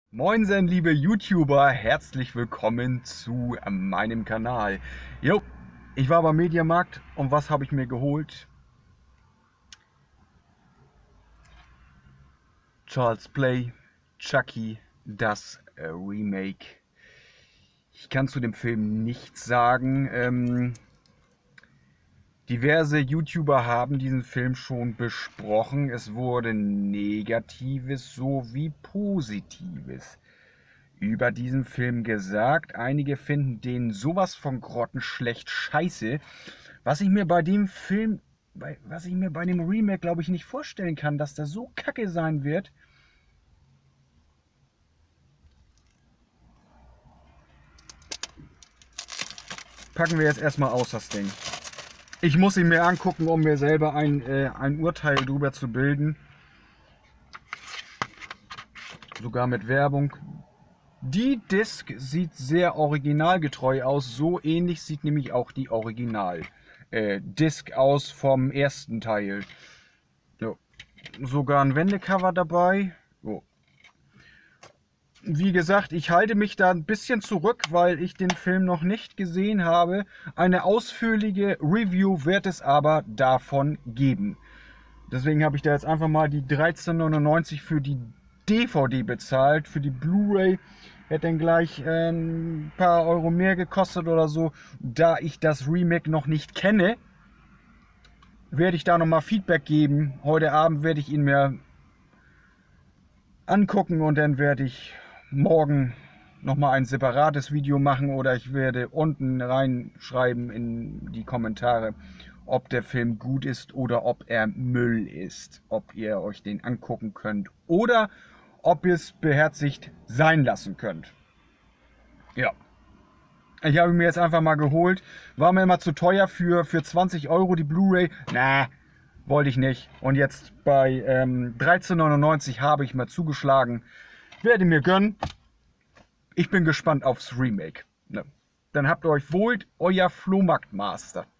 Moinsen, liebe YouTuber, herzlich willkommen zu meinem Kanal. Jo, ich war beim Mediamarkt und was habe ich mir geholt? Child's Play, Chucky, das Remake. Ich kann zu dem Film nichts sagen. Diverse YouTuber haben diesen Film schon besprochen. Es wurde Negatives sowie Positives über diesen Film gesagt. Einige finden den sowas von grottenschlecht scheiße. Was ich mir bei dem Film, was ich mir bei dem Remake, glaube ich, nicht vorstellen kann, dass der so kacke sein wird. Packen wir jetzt erstmal aus, das Ding. Ich muss ihn mir angucken, um mir selber ein Urteil drüber zu bilden. Sogar mit Werbung. Die Disc sieht sehr originalgetreu aus. So ähnlich sieht nämlich auch die Original-Disc aus vom ersten Teil. Jo. Sogar ein Wendecover dabei. Jo. Wie gesagt, ich halte mich da ein bisschen zurück, weil ich den Film noch nicht gesehen habe. Eine ausführliche Review wird es aber davon geben. Deswegen habe ich da jetzt einfach mal die 13,99 für die DVD bezahlt. Für die Blu-ray hätte dann gleich ein paar Euro mehr gekostet oder so. Da ich das Remake noch nicht kenne, werde ich da nochmal Feedback geben. Heute Abend werde ich ihn mir angucken und dann werde ich morgen nochmal ein separates Video machen oder ich werde unten reinschreiben in die Kommentare, ob der Film gut ist oder ob er Müll ist. Ob ihr euch den angucken könnt oder ob ihr es beherzigt sein lassen könnt. Ja. Ich habe ihn mir jetzt einfach mal geholt. War mir immer zu teuer für 20 Euro die Blu-ray. Na, wollte ich nicht. Und jetzt bei 13,99 habe ich mal zugeschlagen. Werde mir gönnen. Ich bin gespannt aufs Remake. Ne? Dann habt ihr euch wohl, euer Flohmarktmaster.